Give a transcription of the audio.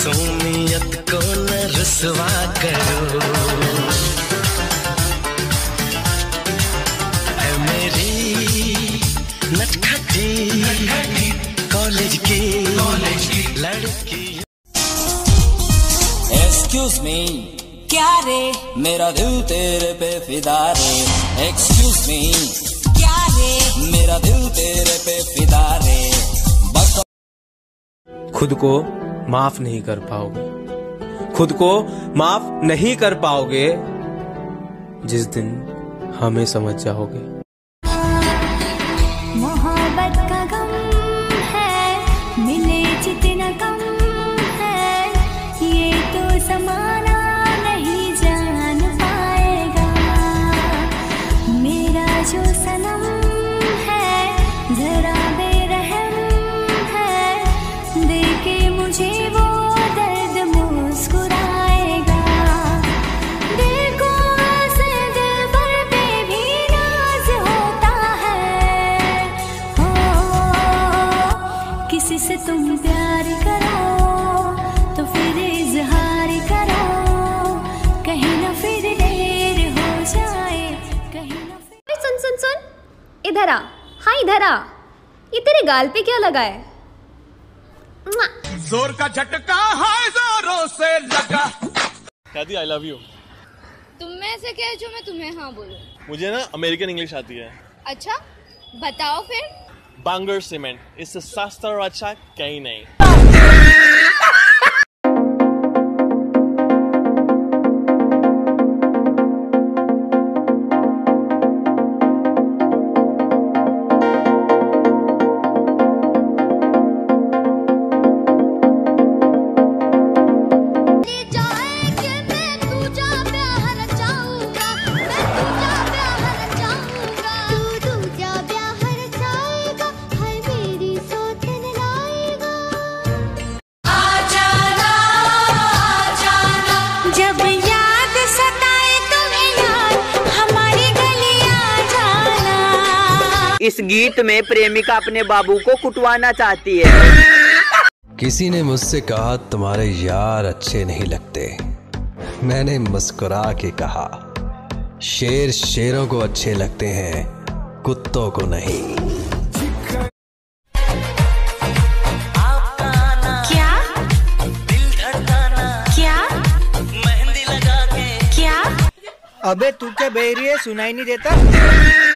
मासूमियत को न रुसवा करो, है मेरी नटखटी कॉलेज की लड़की। एक्सक्यूज मी, क्या रे? मेरा दिल तेरे पे फिदा रे। एक्सक्यूज मी, क्या रे? मेरा दिल तेरे पे फिदा रे। खुद को माफ नहीं कर पाओगे, खुद को माफ नहीं कर पाओगे जिस दिन हमें समझ जाओगे। मोहब्बत का गम है, मिले जितना कम है, ये तो ज़माना नहीं जान पाएगा। मेरा जो सनम है जरा बेरहम है, देखे मुझे वो दर्द मुस्कुराएगा। दिल को ऐसे दिलबर पे भी नाज होता है। हो किसी से तुम प्यार करो तो फिर इजहार करो, कहीं ना फिर देर हो जाए, कहीं ना फिर। सुन सुन सुन, इधर आ। हाँ इधर आ। ये तेरे गाल पे क्या लगा है? जोर का झटका है जोरों से लगा। दादी आई लव यू। तुम में से क्या है जो मैं तुम्हें हाँ बोलूं? मुझे ना अमेरिकन इंग्लिश आती है। अच्छा बताओ फिर। बांगर सीमेंट, इससे सस्ता और अच्छा कहीं नहीं। इस गीत में प्रेमिका अपने बाबू को कुटवाना चाहती है। किसी ने मुझसे कहा तुम्हारे यार अच्छे नहीं लगते। मैंने मुस्कुरा के कहा शेर शेरों को अच्छे लगते हैं, कुत्तों को नहीं। क्या दिल धड़काना, क्या मेहंदी लगा के, क्या अबे तू क्या बह रही है, सुनाई नहीं देता?